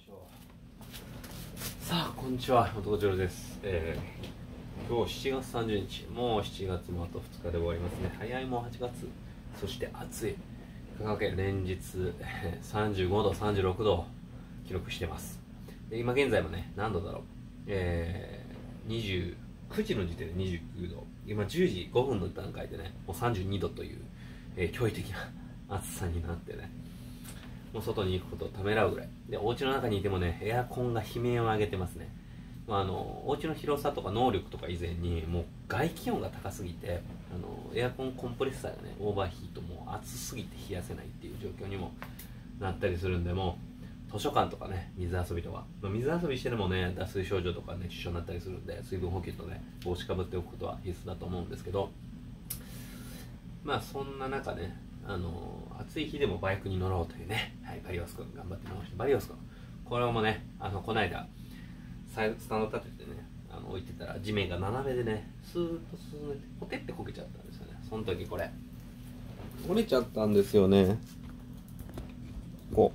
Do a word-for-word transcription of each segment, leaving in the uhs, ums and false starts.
しょう。さあ、こんにちは、男ジョルです。えー、今日しちがつさんじゅうにち、もうしちがつもあとふつかで終わりますね。早いもうはちがつ、そして暑い。香川県連日さんじゅうごど、さんじゅうろくどを記録してます。で今現在もね、何度だろう、えー、にじゅうくじの時点でにじゅうきゅうど、今じゅうじごふんの段階でね、もうさんじゅうにどという、えー、驚異的な暑さになってね、もう外に行くことをためらうぐらいで、お家の中にいてもね、エアコンが悲鳴を上げてますね。まあ、あのお家の広さとか能力とか以前に、もう外気温が高すぎて、あのエアコンコンプレッサーがねオーバーヒート、もう暑すぎて冷やせないっていう状況にもなったりするんで、もう図書館とかね、水遊びとか、まあ、水遊びしてでもね、脱水症状とか熱中症になったりするんで、水分補給とね、帽子かぶっておくことは必須だと思うんですけど、まあそんな中ね、あの暑い日でもバイクに乗ろうというね、はい、バリオス君頑張って直して、バリオス君、これもね、あのこの間スタンド立ててね、あの置いてたら地面が斜めでね、スーッと進んでポテってこけちゃったんですよね。その時これ折れちゃったんですよね。こ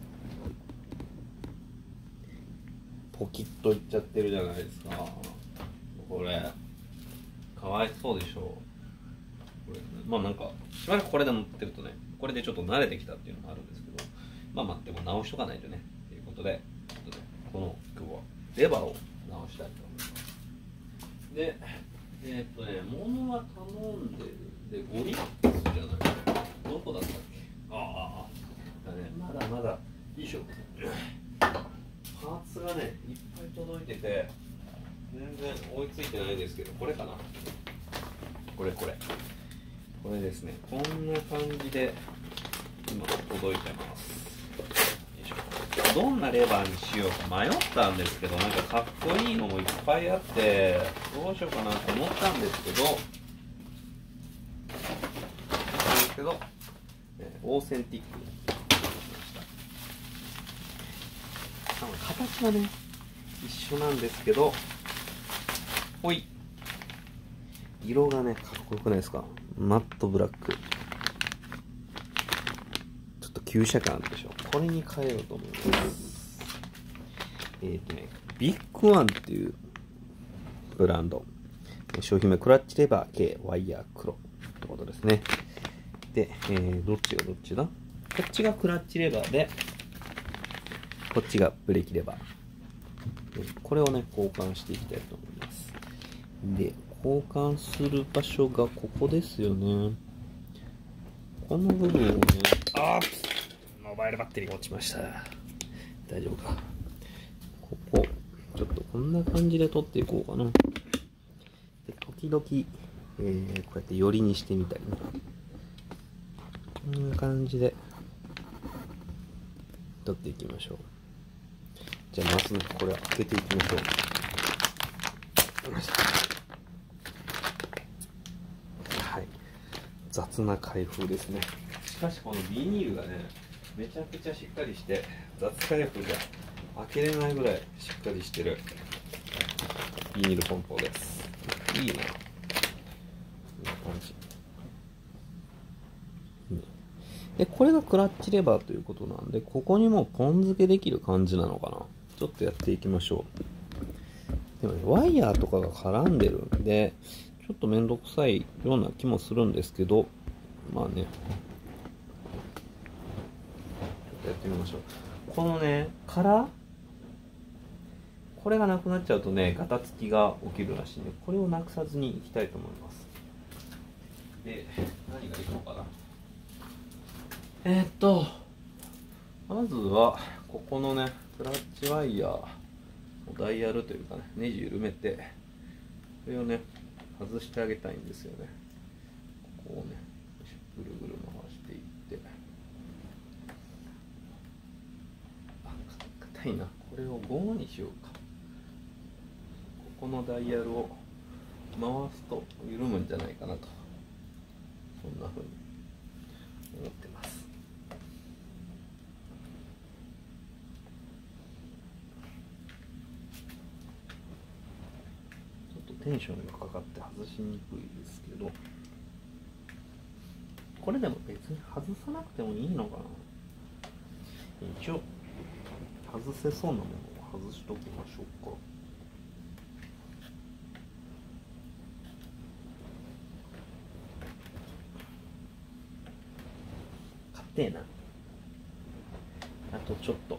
うポキッといっちゃってるじゃないですか。これかわいそうでしょう。これ、ね、まあなんかしばらくこれで乗ってるとね、これでちょっと慣れてきたっていうのもあるんですけど、まあ待っても直しとかないとねということで、ちょっとね、この今日はレバーを直したいと思います。で、えー、っとね、物は頼んでる。で、ごリックスじゃない。どこだったっけ。ああ、だね、まだまだ、よいしょ。パーツがね、いっぱい届いてて、全然追いついてないですけど、これかな。これこれ。これですね。こんな感じで、今届いてます。どんなレバーにしようか迷ったんですけど、なんかかっこいいのもいっぱいあってどうしようかなと思ったんですけどですけど、オーセンティックにしました。形はね一緒なんですけど、ほい、色がねかっこよくないですか。マットブラック、ちょっと旧車感あるでしょ。これに変えようと思います。えーとね、ビッグワンっていうブランド、商品名クラッチレバー系ワイヤー黒ってことですね。で、えー、どっちがどっちだ。こっちがクラッチレバーで、こっちがブレーキレバー。これをね交換していきたいと思います。で、交換する場所がここですよね。この部分をね、あー、モバイルバッテリーが落ちました。大丈夫か。ここちょっとこんな感じで取っていこうかな。で、時々、えー、こうやって寄りにしてみたりね、こんな感じで取っていきましょう。じゃあまずこれ開けていきましょう。はい、雑な開封ですね。しかしこのビニールがねめちゃくちゃしっかりして、雑開封じゃ開けれないぐらいしっかりしてるビニール梱包です。いいな、こんな感じで、これがクラッチレバーということなんで、ここにもポン付けできる感じなのかな。ちょっとやっていきましょう。でもね、ワイヤーとかが絡んでるんでちょっとめんどくさいような気もするんですけど、まあね、ちょっとやってみましょう。このねカラー、これがなくなっちゃうとねガタつきが起きるらしいんで、これをなくさずにいきたいと思います。で、何がいいのかな。えー、っとまずはここのねクラッチワイヤー、ダイヤルというかね、ネジ緩めてこれをね外してあげたいんですよね。ここをねぐるぐる回していって、あ、硬いな。これをゴムにしようか。ここのダイヤルを回すと緩むんじゃないかなと、そんな風に思ってます。ちょっとテンションがかかって外しにくいですけど、これでも別に外さなくてもいいのかな。一応外せそうなものを外しときましょうか。硬えな。あとちょっと。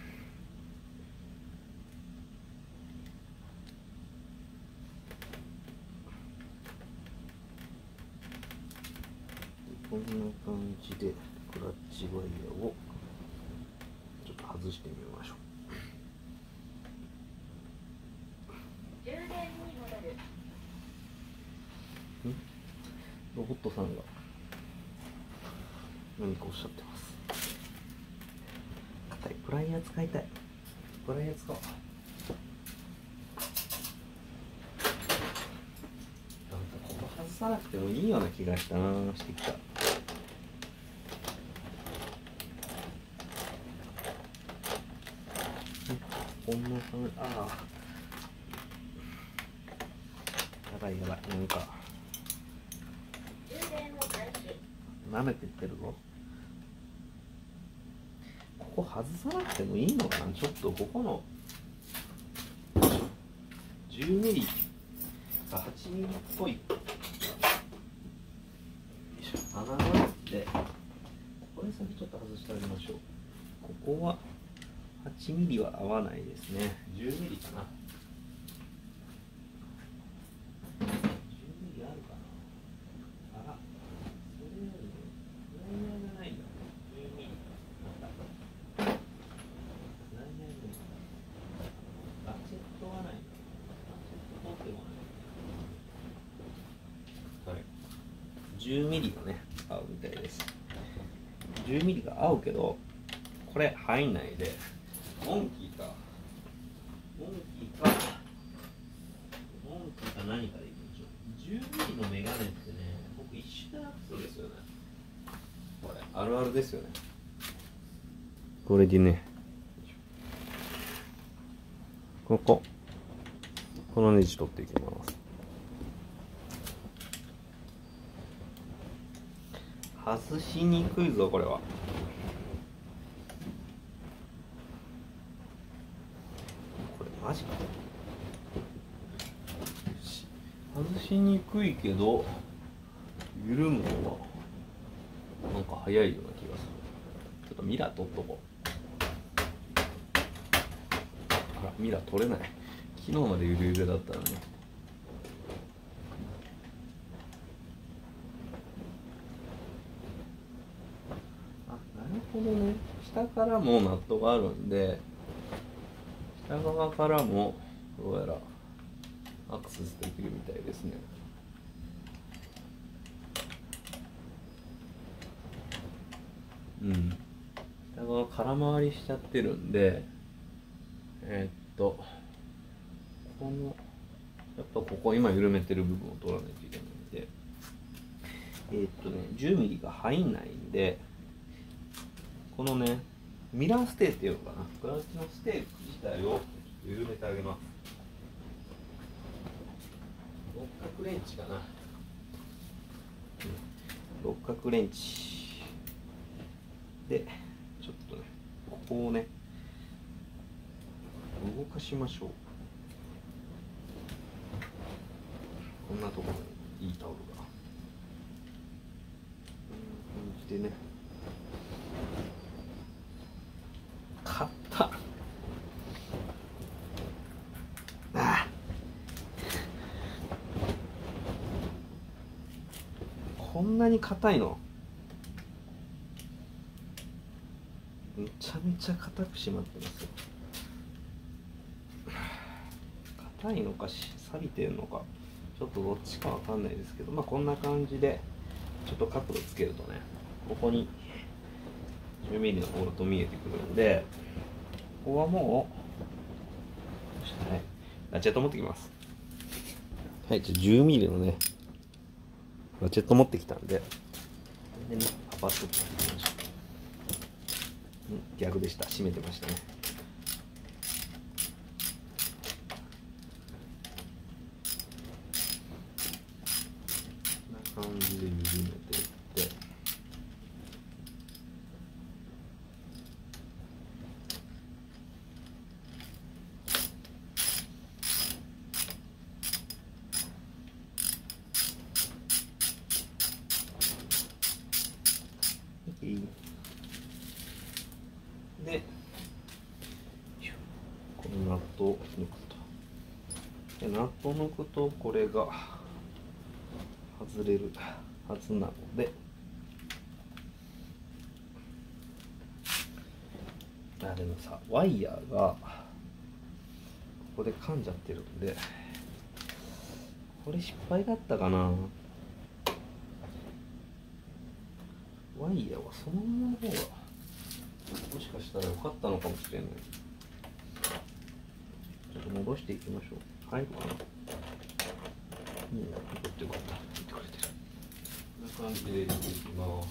こんな感じでクラッチワイヤーをちょっと外してみましょう。充電に戻る。ん？ロボットさんが何かおっしゃってます。硬い。プライヤー使いたい。プライヤー使おう。なんかここ外さなくてもいいような気がしたなしてきた。こんな感じ。ああ、やばいやばい。なんか舐めてってるぞ。ここ外さなくてもいいのかな。ちょっとここのじゅうミリかはちミリっぽい穴があって、これ先ちょっと外してあげましょう。ここははちミリは合わないですね。じゅうミリかな。じゅうミリあるかな。あら、それよりもフライヤーがないんだ。じゅうミリあった。フライヤーがない。ガチェットはない。ガチェット取ってもない。はい。じゅうミリがね、合うみたいです。じゅうミリが合うけど、これ入んないで、モンキーか。モンキーか。モンキーか何かでいきましょう。じゅうミリのメガネってね、僕一瞬でなくすんですよね。これ、あるあるですよね。これでね、ここ、このネジ取っていきます。外しにくいぞ、これは。これ、マジか。外しにくいけど、緩むのは、なんか早いような気がする。ちょっとミラー取っとこう。あら、ミラー取れない。昨日までゆるゆるだったのに。あ、なるほどね。下からもナットがあるんで、下側からもどうやらアクセスできるみたいですね。うん。下側空回りしちゃってるんで、えー、っとこのやっぱここ今緩めてる部分を取らないといけないんで、えー、っとねじゅうミリが入んないんで、このねミラーステーっていうのかな、クラッチのステー自体を緩めてあげます。六角レンチかな、うん、六角レンチでちょっとねここをね動かしましょう。こんなところにいいタオルがこんな感じでね、買ったああ、こんなに硬いの。めちゃめちゃ硬く締まってますよ。硬いのかし錆びてるのかちょっとどっちかわかんないですけど、まあこんな感じでちょっと角度つけるとね、ここにじゅうミリのボルト見えてくるんで、ここはもう、はい、ラチェット持ってきます。はい、じゃあじゅうミリのねラチェット持ってきたんで、でねパパッと切ってみましょう。うん、逆でした。閉めてましたね。こんな感じで緩めていって、 ナットを抜くと。でナットを抜くとこれが外れるはずなので、あでもさワイヤーがここで噛んじゃってるんで、これ失敗だったかな。ワイヤーはそのままの方がもしかしたら良かったのかもしれない。ちょっと戻していきましょう。入るかな。うん、よかったよかった。見てくれてる。こんな感じで入れていきます。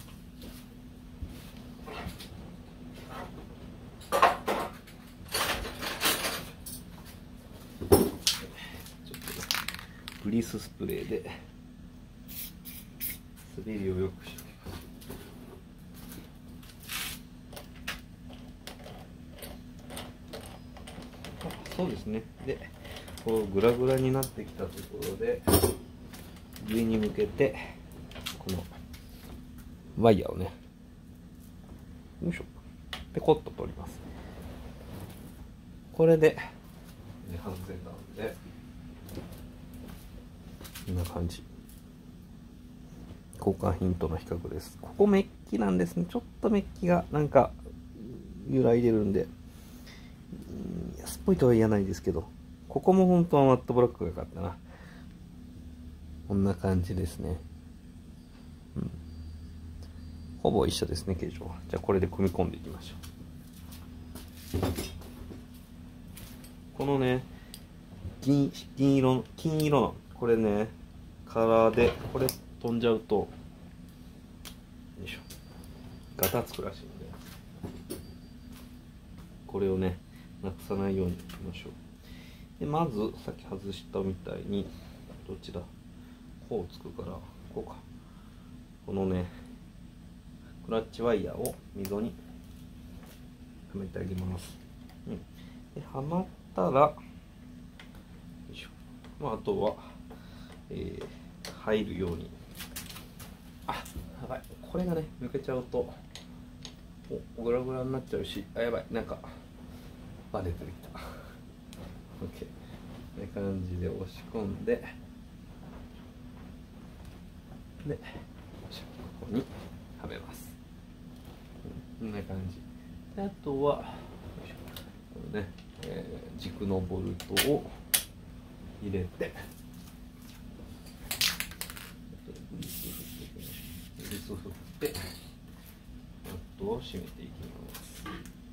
グリーススプレーで滑りを良くしておきます。あ、そうですね。で、こうグラグラになってきたところで上に向けてこのワイヤーをね、よいしょ、ペコッと取ります。これで外せたので。こんな感じ。交換品との比較です。ここメッキなんですね。ちょっとメッキがなんか揺らいでるんで、うん、安っぽいとは言わないですけど、ここも本当はマットブラックが良かったな。こんな感じですね。うん、ほぼ一緒ですね、形状は。じゃあこれで組み込んでいきましょう。このね、銀、銀色の、金色の、これね、カラーで、これ飛んじゃうと、よいしょ、ガタつくらしいんで、これをね、なくさないようにいきましょう。で、まず、さっき外したみたいに、どっちだ、こうつくから、こうか。このね、クラッチワイヤーを溝にはめてあげます。うん。で、はまったら、よいしょ。まあ、あとは、えー、入るように。あ、やばい。これがね、抜けちゃうと、お、グラグラになっちゃうし、あ、やばい。なんか、バレてきた。OK。こんな感じで押し込んで、で、ここにはめます。こんな感じ。で、あとは、よいしょ、このね、えー、軸のボルトを入れて、グリス振ってナットを締めていきます。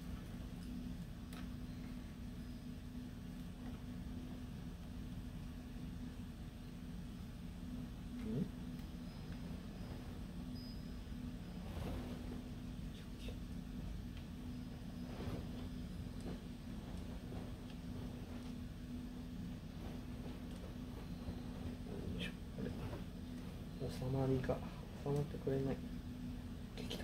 収まりが収まってくれない。や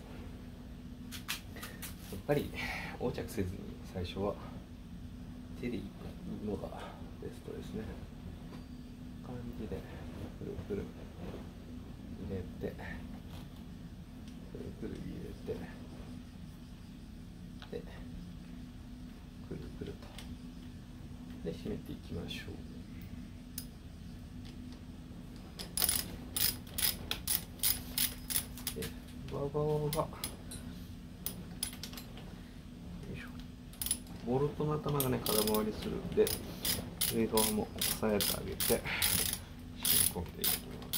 っぱり横着せずに最初は手でいくのがベストですね。こんな感じでくるくる入れて、くるくる入れて、でくるくるとで締めていきましょう。ババがボルトの頭がね空回りするんで、上側も押さえてあげて締め込んでいきます。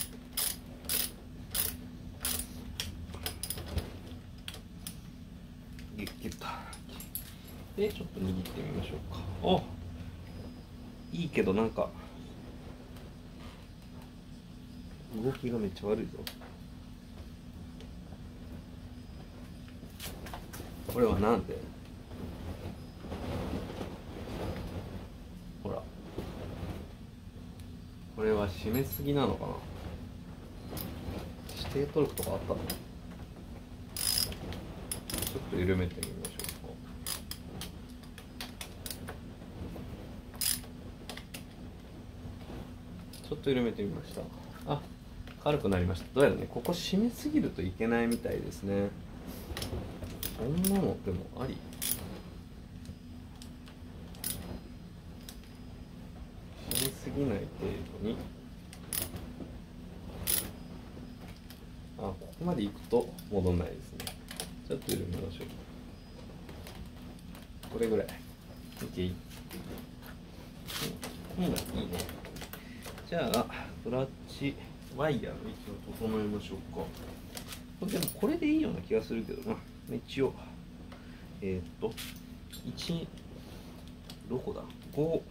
ギュッギュッとでちょっと握ってみましょうか。お、いいけどなんか動きがめっちゃ悪いぞ。これはなんで？ほら、これは締めすぎなのかな。指定トルクとかあったの？ちょっと緩めてみましょう。ちょっと緩めてみました。あ、軽くなりました。どうやらね、ここ締めすぎるといけないみたいですね。そんなのでもあり。 ぎない程度に。あ、ここまで行くと戻んないですね。ちょっと緩めましょう。これぐらい。OK。うん、いいね。じゃあ、クラッチ、ワイヤーの位置を整えましょうか。これでもこれでいいような気がするけどな。一応、えー、っと、いち、どこだ ?ご、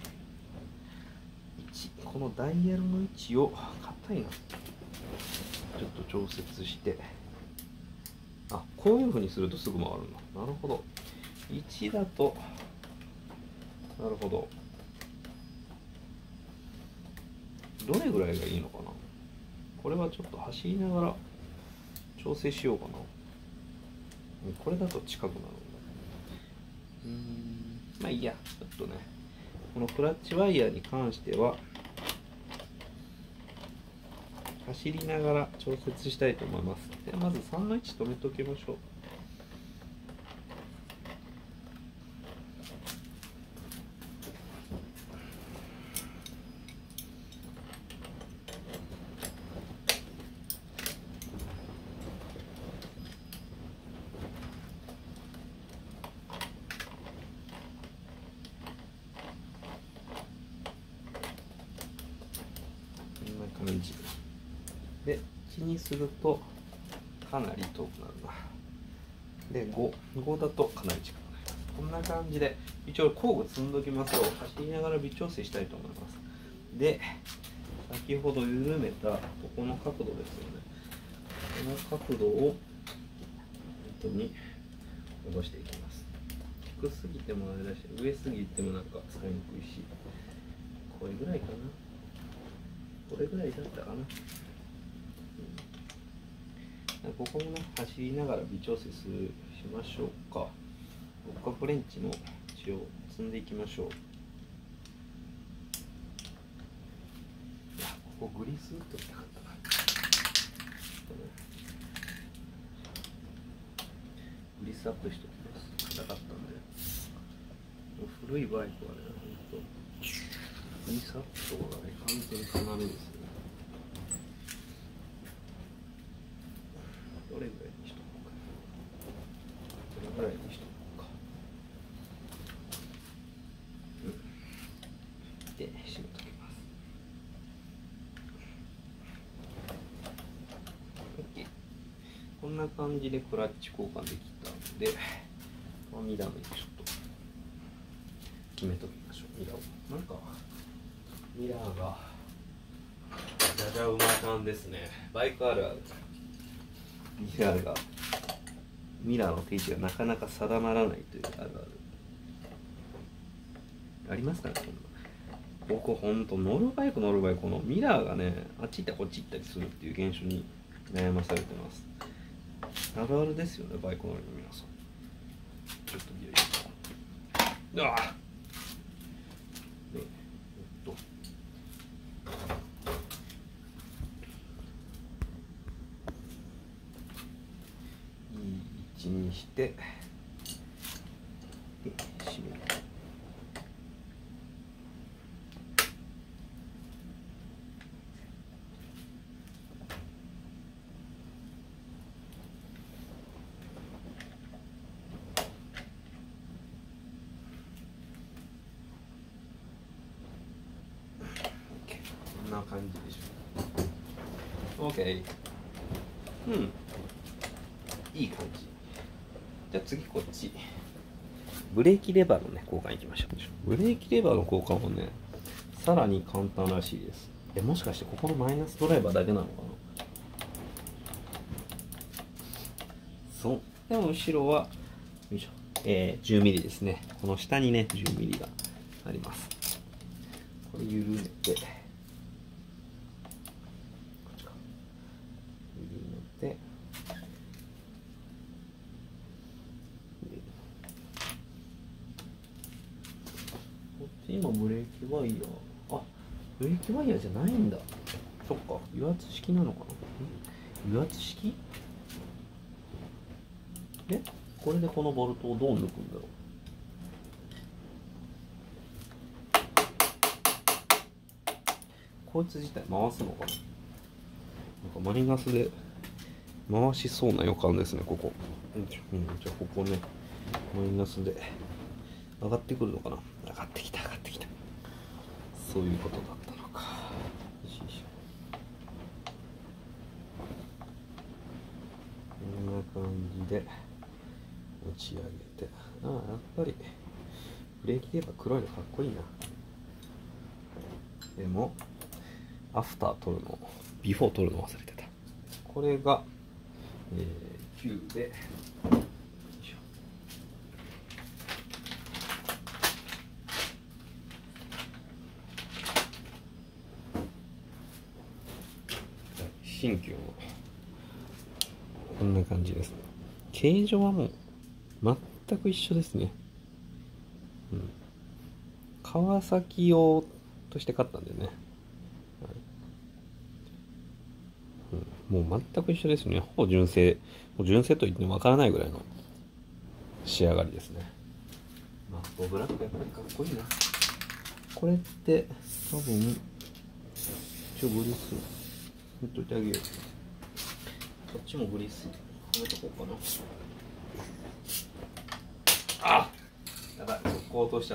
いち、このダイヤルの位置を、硬いな。ちょっと調節して、あ、こういう風にするとすぐ回るんだ。なるほど。いちだと、なるほど。どれぐらいがいいのかな。これはちょっと走りながら調整しようかな。これだと近くなるんだ。うーん、まあいいや。ちょっとね、このクラッチワイヤーに関しては走りながら調節したいと思います。ではまずさんの位置止めておきましょう。こんな感じで、いちにするとかなり遠くなるな。で、ご、ごだとかなり近くなります。こんな感じで、一応工具積んどきますと、走りながら微調整したいと思います。で、先ほど緩めたここの角度ですよね。この角度を本当に戻していきます。低すぎてもあれだし、上すぎてもなんか使いにくいし、これぐらいかな。これぐらいだったかな。うん、ここもね、走りながら微調整するしましょうか。六角レンチの血を積んでいきましょう。いや、ここグリス打っておきたかったな。グリスアップしておきます。硬かったんで。古いバイクはね、ほんとグリスアップとかがね、完全に要ですよね。どれぐらいにしとこうか。どれぐらいにしとこうか。うん。で、締めときます。OK。こんな感じでクラッチ交換できたので、まあ、ミラーの位置ちょっと決めときましょう。ミラーを。なんか、ミラーが、じゃじゃ馬感ですね。バイクあるある。ミラーが、ミラーの定位置がなかなか定まらないというあるある。ありますかね、こんな。僕ほんと乗るバイク乗るバイク、このミラーがね、あっち行ったりこっち行ったりするっていう現象に悩まされてます。あるあるですよね、バイク乗りの皆さん。ちょっとギア入れて。ああ、ね、えっと。いい位置にして、で、締める。こんな感じでしょう。OK。うん。いい感じ。じゃあ次こっち。ブレーキレバーのね、交換いきましょう。ブレーキレバーの交換もね、さらに簡単らしいです。え、もしかしてここのマイナスドライバーだけなのかな。そう。でも後ろは、よいしょ。えー、じゅうミリですね。この下にね、じゅうミリがあります。これ緩めて、こっちか。緩めて、こっち今ブレーキワイヤー。あ、ブレーキワイヤーじゃないんだ。そっか、油圧式なのかな。油圧式で、これでこのボルトをどう抜くんだろう。 こいつ自体回すのかな。なんかマイナスで回しそうな予感ですね、ここ。うん、じゃあここね、マイナスで上がってくるのかな。上がってきた、上がってきた。そういうことだったのか。よしよし。こんな感じで持ち上げて。ああ、やっぱりブレーキで言えば黒いのかっこいいな。でもアフター取るの、ビフォー取るの忘れてた。これが、えー、きゅうで、よいしょ。新旧のこんな感じですね。形状はもう全く一緒ですね。うん、川崎用として買ったんでね、はい、うん、もう全く一緒ですね。ほぼ純正、もう純正と言ってもわからないぐらいの仕上がりですね。マットブラックやっぱりかっこいいな。これって多分一応グリス塗っといてあげよう。こっちもグリスはめとこうかな。あ、やばい、ここ落としちゃった。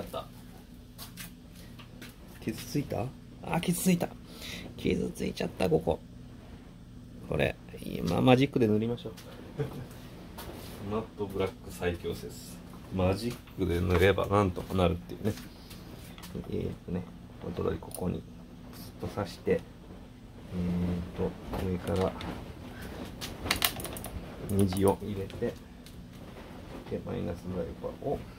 傷ついた？あ、傷ついた。傷ついちゃった、ここ。これ、今マジックで塗りましょう。マットブラック最強説。マジックで塗ればなんとかなるっていうね。えーっとね、おとどりここにスッと刺して、えーっと、上から虹を入れて、で、マイナスドライバーを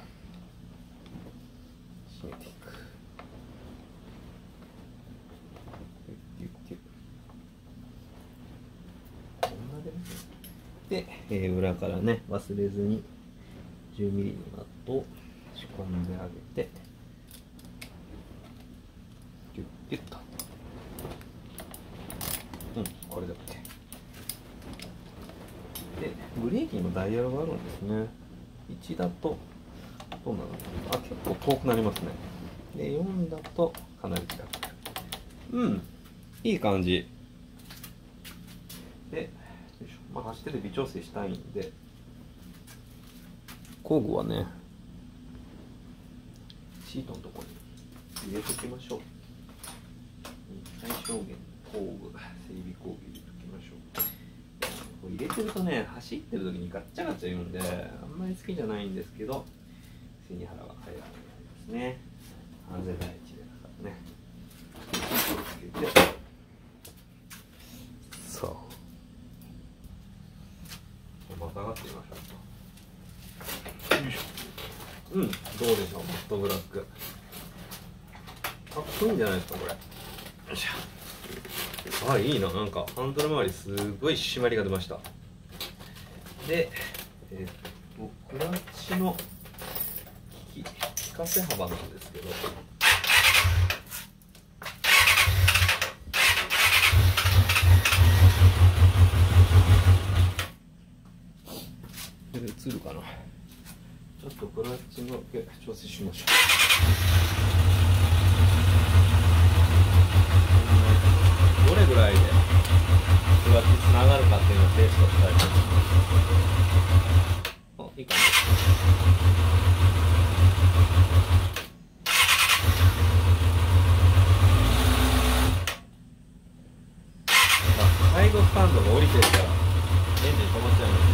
締めていく。で、えー、裏からね、忘れずにじゅうミリのナットを仕込んであげて、ギュッギュッと。うん、これだけ。で、ブレーキにもダイヤルがあるんですね。いちだと、どうなるのかな。あ、結構遠くなりますね。で、よんだとかなり近く。うん、いい感じ。で、まあ、走ってて微調整したいんで、工具はね、シートのところに入れておきましょう。最小限工具、整備工具入れておきましょう。これ入れてるとね、走ってる時にガッチャガチャ言うんで、あんまり好きじゃないんですけど、背に腹は早いですね。安全第一でだからね。気をつけて。そう。また上がってみましょう。よいしょ。うん、どうでしょう、マットブラック。かっこいいんじゃないですか、これ。よいしょ。あ、いいな、なんかハンドル周りすごい締まりが出ました。で、えー、っと、クラッチの利き、利かせ幅なんですけど。映るかな。ちょっとクラッチの調整しましょう。どれぐらいでクラッチつながるかっていうのをテストしたいと思います。あ、いい感じ。サイドスタンドが降りてるからエンジン止まっちゃいます。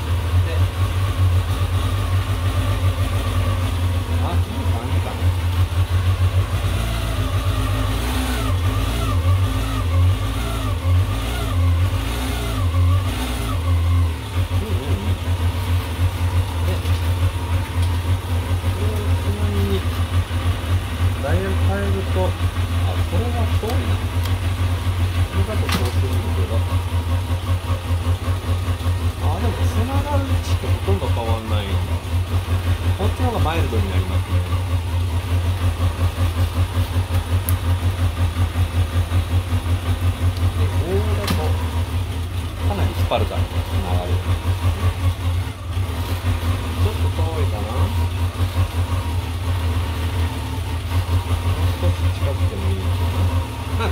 ダイヤル変えると、あ、これは遠いな。これだとそうするんだけど。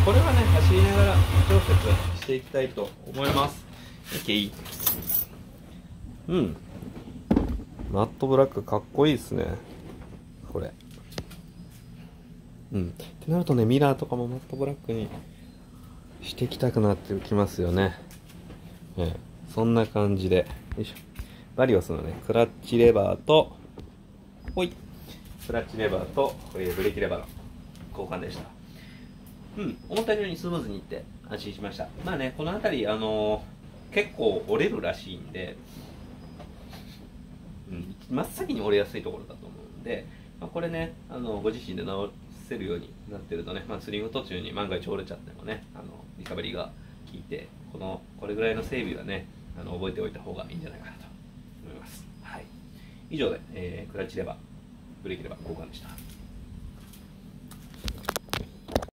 これはね、走りながら調節していきたいと思います。OK。うん。マットブラックかっこいいですね。これ。うん。ってなるとね、ミラーとかもマットブラックにしていきたくなってきますよね。ええ、そんな感じで。よいしょ。バリオスのね、クラッチレバーと、ほい。クラッチレバーと、ブレーキレバーの交換でした。うん。思ったようにスムーズにいって安心しました。まあね、この辺り、あのー、結構折れるらしいんで、うん、真っ先に折れやすいところだと思うんで、まあ、これね、あのご自身で直せるようになってるとね、まあ、スリング途中に万が一折れちゃってもね、あのリカバリーが効いて、このこれぐらいの整備はね、あの覚えておいた方がいいんじゃないかなと思います。はい、以上で、えー、クラッチレバー、ブレーキレバー交換でした。